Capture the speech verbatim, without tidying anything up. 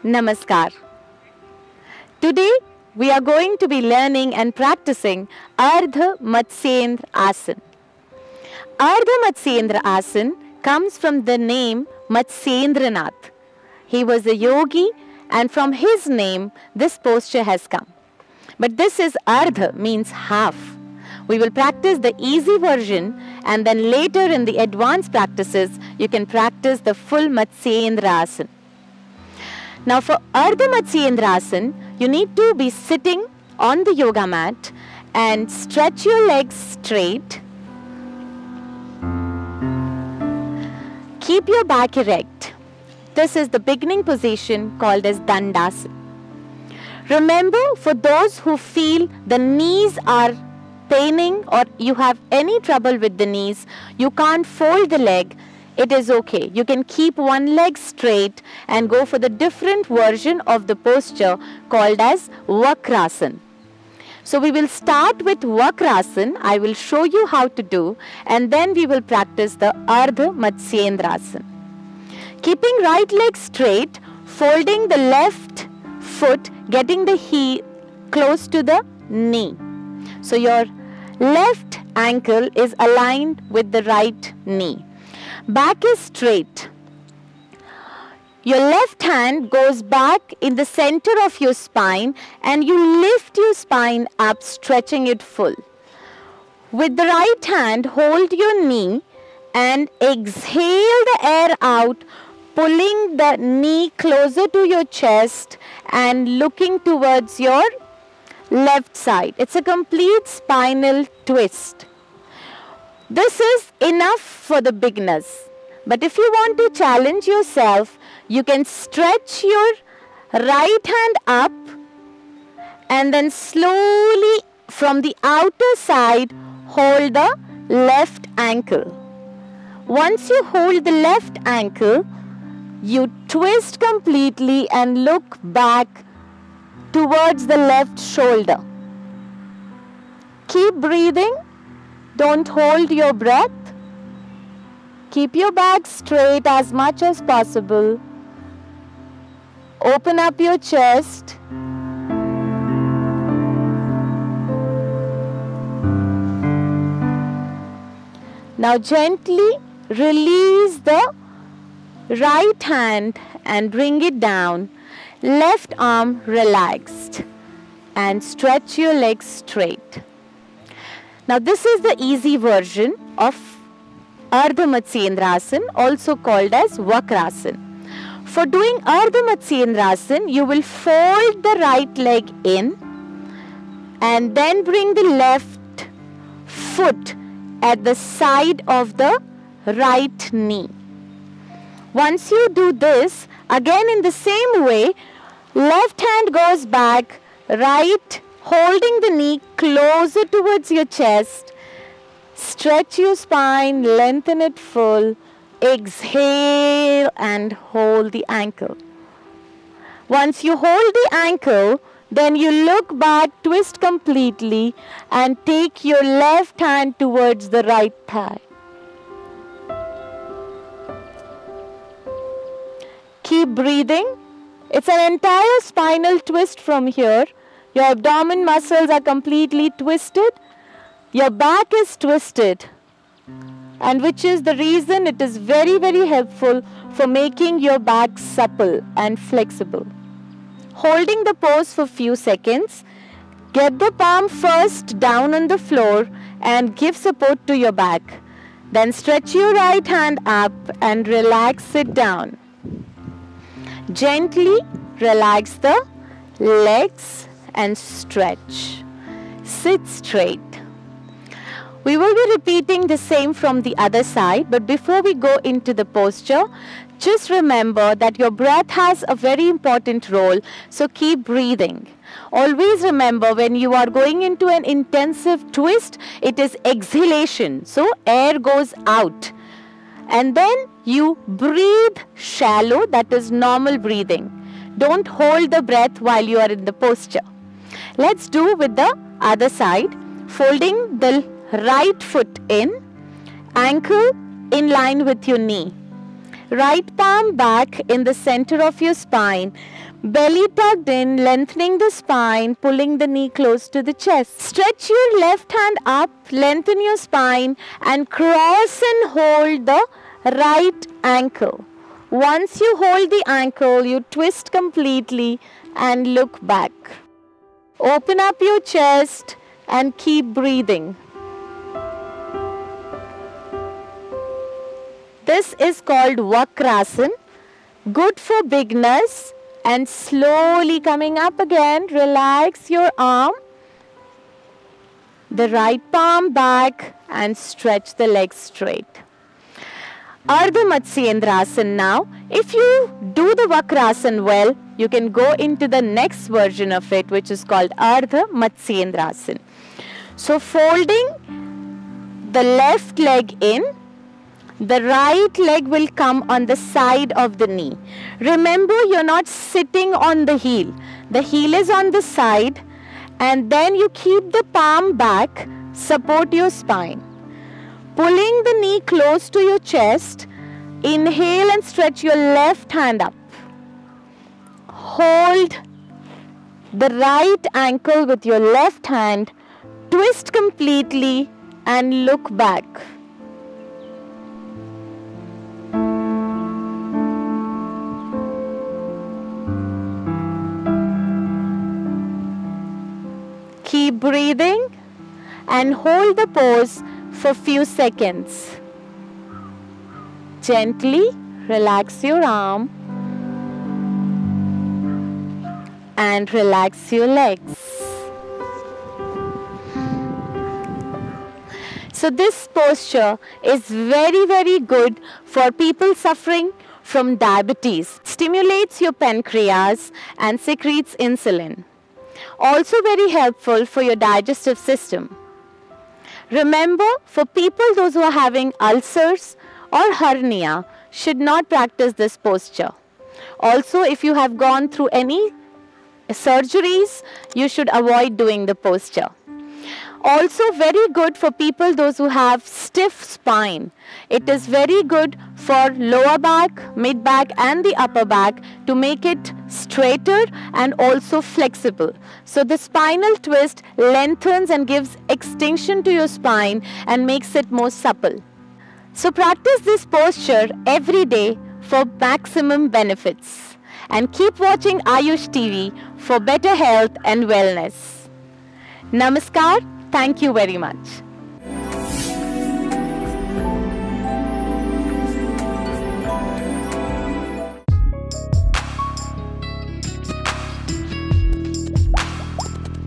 Namaskar. Today we are going to be learning and practicing Ardha Matsyendra Asana. Ardha Matsyendra Asana comes from the name Matsyendranath. He was a yogi and from his name this posture has come. But this is Ardha, means half. We will practice the easy version and then later in the advanced practices you can practice the full Matsyendra Asana. Now for Ardha Matsyendra Asana, you need to be sitting on the yoga mat and stretch your legs straight. Keep your back erect. This is the beginning position called as Dandasana. Remember, for those who feel the knees are paining or you have any trouble with the knees, you can't fold the leg, it is okay. You can keep one leg straight and go for the different version of the posture called as Vakrasana. So we will start with Vakrasana. I will show you how to do and then we will practice the Ardha Matsyendra Asana. Keeping right leg straight, folding the left foot, getting the heel close to the knee. So your left ankle is aligned with the right knee. Back is straight. Your left hand goes back in the center of your spine and you lift your spine up, stretching it full. With the right hand, hold your knee and exhale the air out, pulling the knee closer to your chest and looking towards your left side. It's a complete spinal twist. This is enough for the beginners. But if you want to challenge yourself, you can stretch your right hand up and then slowly from the outer side hold the left ankle. Once you hold the left ankle, you twist completely and look back towards the left shoulder. Keep breathing. Don't hold your breath. Keep your back straight as much as possible. Open up your chest. Now gently release the right hand and bring it down. Left arm relaxed and stretch your legs straight. Now this is the easy version of Ardha Matsyendra Asana, also called as Vakrasana. For doing Ardha Matsyendra Asana, you will fold the right leg in and then bring the left foot at the side of the right knee. Once you do this, again in the same way, left hand goes back, right holding the knee closer towards your chest. Stretch your spine, lengthen it full. Exhale and hold the ankle. Once you hold the ankle, then you look back, twist completely and take your left hand towards the right thigh. Keep breathing. It's an entire spinal twist from here. Your abdomen muscles are completely twisted. Your back is twisted. And which is the reason it is very, very helpful for making your back supple and flexible. Holding the pose for few seconds. Get the palm first down on the floor and give support to your back. Then stretch your right hand up and relax it down. Gently relax the legs and stretch. Sit straight. We will be repeating the same from the other side, but before we go into the posture, just remember that your breath has a very important role, so keep breathing. Always remember when you are going into an intensive twist, it is exhalation, so air goes out. And then you breathe shallow, that is normal breathing. Don't hold the breath while you are in the posture. Let's do with the other side, folding the right foot in, ankle in line with your knee. Right palm back in the center of your spine. Belly tucked in, lengthening the spine, pulling the knee close to the chest. Stretch your left hand up, lengthen your spine and cross and hold the right ankle. Once you hold the ankle, you twist completely and look back. Open up your chest and keep breathing. This is called Vakrasana, good for beginners. And slowly coming up again, relax your arm, the right palm back and stretch the legs straight. Ardha Matsyendrasana now. If you do the Vakrasana well, you can go into the next version of it, which is called Ardha Matsyendrasana. So folding the left leg in, the right leg will come on the side of the knee. Remember, you're not sitting on the heel. The heel is on the side and then you keep the palm back, support your spine. Pulling the knee close to your chest, inhale and stretch your left hand up. Hold the right ankle with your left hand, twist completely and look back. Keep breathing and hold the pose for few seconds. Gently relax your arm and relax your legs. So this posture is very very good for people suffering from diabetes. Stimulates your pancreas and secretes insulin. Also very helpful for your digestive system. Remember, for people those who are having ulcers or hernia should not practice this posture. Also, if you have gone through any surgeries, you should avoid doing the posture. Also very good for people those who have stiff spine. It is very good for lower back, mid back and the upper back to make it straighter and also flexible. So the spinal twist lengthens and gives extension to your spine and makes it more supple. So practice this posture every day for maximum benefits. And keep watching Ayush T V for better health and wellness. Namaskar. Thank you very much.